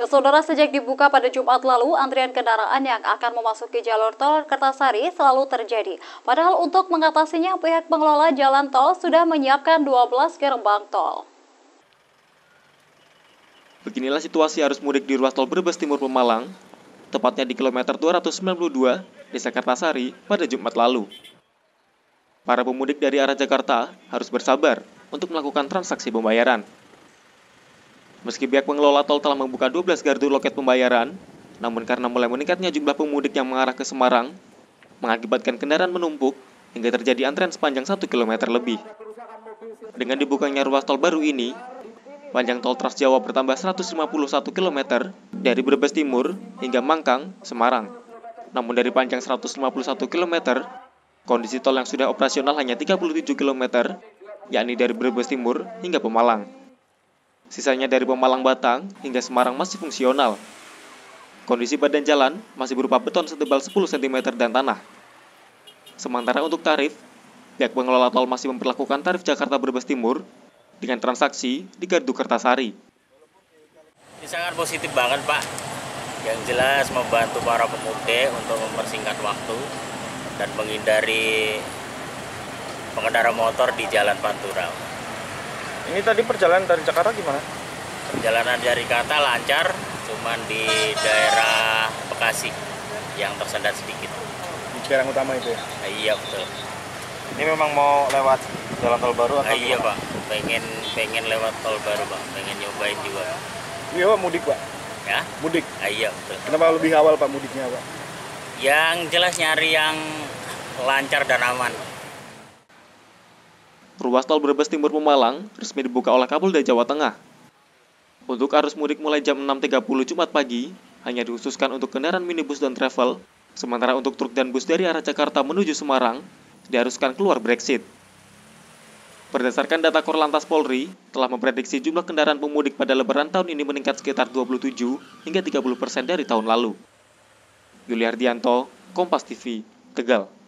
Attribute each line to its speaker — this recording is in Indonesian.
Speaker 1: Saudara, sejak dibuka pada Jumat lalu, antrian kendaraan yang akan memasuki jalur tol Kertasari selalu terjadi. Padahal untuk mengatasinya, pihak pengelola jalan tol sudah menyiapkan 12 gerbang tol.
Speaker 2: Beginilah situasi arus mudik di ruas tol Brebes Timur Pemalang, tepatnya di kilometer 292, Desa Kertasari, pada Jumat lalu. Para pemudik dari arah Jakarta harus bersabar untuk melakukan transaksi pembayaran. Meski pihak pengelola tol telah membuka 12 gardu loket pembayaran, namun karena mulai meningkatnya jumlah pemudik yang mengarah ke Semarang, mengakibatkan kendaraan menumpuk hingga terjadi antrean sepanjang 1 km lebih. Dengan dibukanya ruas tol baru ini, panjang tol Trans Jawa bertambah 151 km dari Brebes Timur hingga Mangkang, Semarang. Namun dari panjang 151 km, kondisi tol yang sudah operasional hanya 37 km, yakni dari Brebes Timur hingga Pemalang. Sisanya dari Pemalang Batang hingga Semarang masih fungsional. Kondisi badan jalan masih berupa beton setebal 10 cm dan tanah. Sementara untuk tarif, pihak pengelola tol masih memperlakukan tarif Jakarta Brebes Timur dengan transaksi di gardu Kertasari.
Speaker 3: Ini sangat positif banget, Pak. Yang jelas membantu para pemudik untuk mempersingkat waktu dan menghindari pengendara motor di Jalan Pantura.
Speaker 4: Ini tadi perjalanan dari Jakarta gimana?
Speaker 3: Perjalanan dari Jakarta lancar, cuman di daerah Bekasi yang tersendat sedikit.
Speaker 4: Di Cikarang Utama itu ya?
Speaker 3: Iya, betul.
Speaker 4: Ini memang mau lewat jalan tol baru atau
Speaker 3: Iya,
Speaker 4: gimana?
Speaker 3: Pak. Pengen lewat tol baru, Pak. Pengen nyobain juga.
Speaker 4: Iya, Pak, mudik, Pak.
Speaker 3: Ya?
Speaker 4: Mudik.
Speaker 3: Iya, betul.
Speaker 4: Kenapa lebih awal, Pak, mudiknya, Pak?
Speaker 3: Yang jelas nyari yang lancar dan aman.
Speaker 2: Ruas tol Brebes Timur Pemalang resmi dibuka oleh Kapolda Jawa Tengah. Untuk arus mudik mulai jam 6.30 Jumat pagi, hanya dikhususkan untuk kendaraan minibus dan travel, sementara untuk truk dan bus dari arah Jakarta menuju Semarang, diharuskan keluar Brexit. Berdasarkan data Korlantas Polri, telah memprediksi jumlah kendaraan pemudik pada Lebaran tahun ini meningkat sekitar 27 hingga 30% dari tahun lalu. Yuli Hardianto, Kompas TV, Tegal.